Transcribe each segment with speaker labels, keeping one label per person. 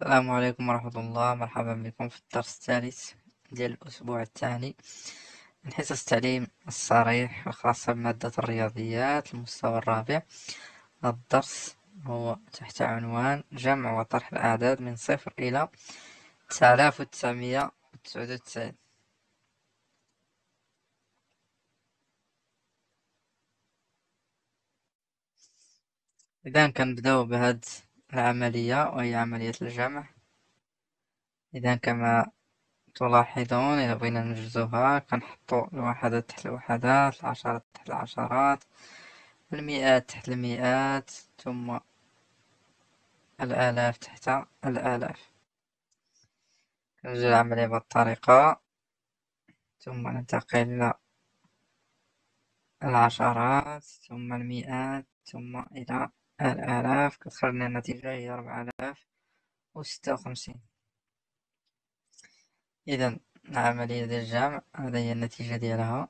Speaker 1: السلام عليكم ورحمة الله. مرحبا بكم في الدرس الثالث ديال الأسبوع الثاني من حصص التعليم الصريح الخاصة بمادة الرياضيات المستوى الرابع. الدرس هو تحت عنوان جمع وطرح الأعداد من 0 إلى 9999. إذا كنبداو بهاد العملية وهي عملية الجمع. إذا كما تلاحظون إذا بغينا ننجزوها كنحطو الوحدات تحت الوحدات، العشرات تحت العشرات، المئات تحت المئات، ثم الآلاف تحت الآلاف. كنجري العملية بهذه الطريقة، ثم ننتقل إلى العشرات، ثم المئات، ثم إلى الآلاف. كتخرج لنا النتيجة هي 4056. إذا العملية ديال الجمع هذه هي النتيجة ديالها.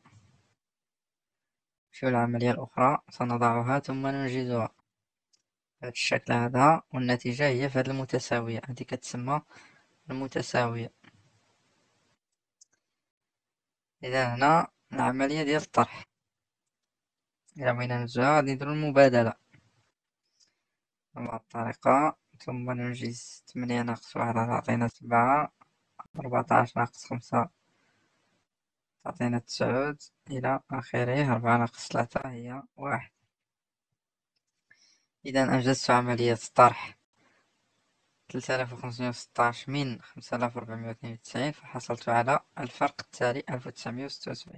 Speaker 1: في العملية الأخرى سنضعها ثم ننجزها بهذا الشكل هذا، والنتيجة هي في هذه المتساوية، هذه كتسمى المتساوية. إذا هنا العملية ديال الطرح، إلا بغينا ننجزها غادي نديرو المبادلة بهذه الطريقة، ثم ننجز 8 ناقص 1 تعطينا 7، 14 ناقص 5 تعطينا 9 إلى آخره، 4 ناقص 3 هي 1. إذا أنجزت عملية طرح 3516 من 5492، فحصلت على الفرق التالي 1976.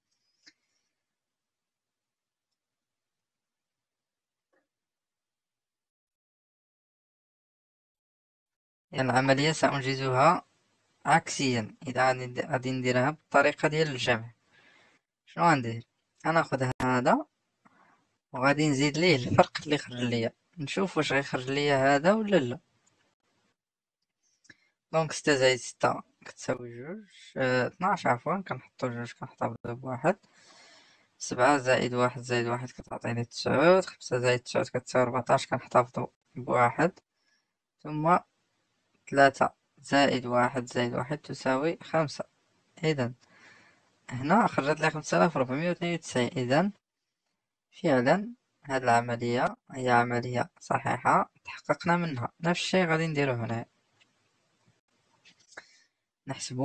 Speaker 1: يعني العملية سأنجزها عكسيا. إذا غادي نديرها بالطريقة ديال الجمع، شنو غندير؟ غناخد هذا وغادي نزيد ليه الفرق اللي خرج ليا، نشوف واش غيخرج ليا هذا ولا لا. دونك 6 زائد 6 كتساوي 2، 12 عفوا، كنحطو 2 كنحطها بواحد. 7 زائد 1 زائد 1 كتعطيني 9، 5 زائد 9 كتساوي 14 كنحتفظو بواحد. ثم 3 زائد 1 زائد 1 تساوي 5. إذا هنا خرجت لي 5492. إذا فعلا هاد العملية هي عملية صحيحة تحققنا منها. نفس الشيء غادي نديرو هنا. نحسب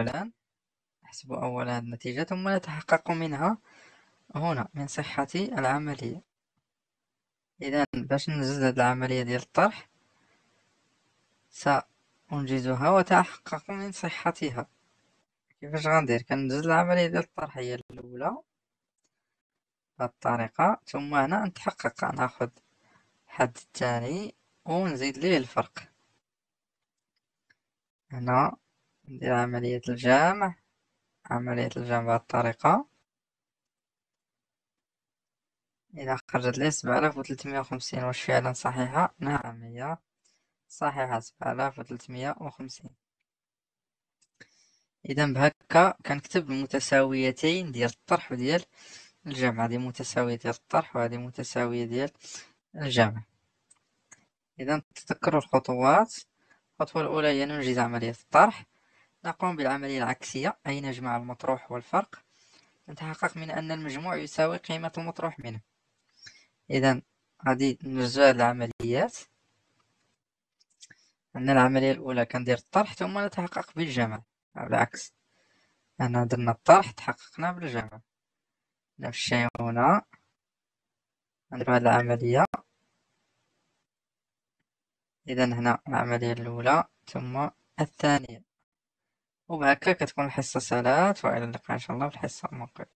Speaker 1: أولا النتيجة ثم نتحقق منها هنا من صحة العملية. إذا باش ننجز هاد العملية ديال الطرح سأنجزها وأتحقق من صحتها. كيفاش غندير؟ كننجز العملية ديال الطرح هي الأولى بهاد الطريقة، ثم هنا نتحقق، ناخد الحد الثاني ونزيد ليه الفرق. هنا ندير عملية الجمع بهاد الطريقة. إذا خرجت لي 7350. واش فعلا صحيحة؟ نعم هي صحيحة 7350. إذا بهكا كنكتب المتساويتين ديال الطرح وديال الجمع. هذه متساوية ديال الطرح وهذه متساوية ديال الجمع. إذا تذكروا الخطوات. الخطوة الأولى هي ننجز عملية الطرح، نقوم بالعملية العكسية أي نجمع المطروح والفرق، نتحقق من أن المجموع يساوي قيمة المطروح منه. إذا غادي ننجز هاد العمليات. أن العملية الأولى كندير الطرح ثم نتحقق بالجمع، أو العكس، أنا درنا الطرح تحققنا بالجمع. نفس الشيء هنا ندير هاد العملية. إذا هنا العملية الأولى ثم الثانية، وبهكا كتكون الحصة سالات. وإلى اللقاء إن شاء الله في الحصة المقبلة.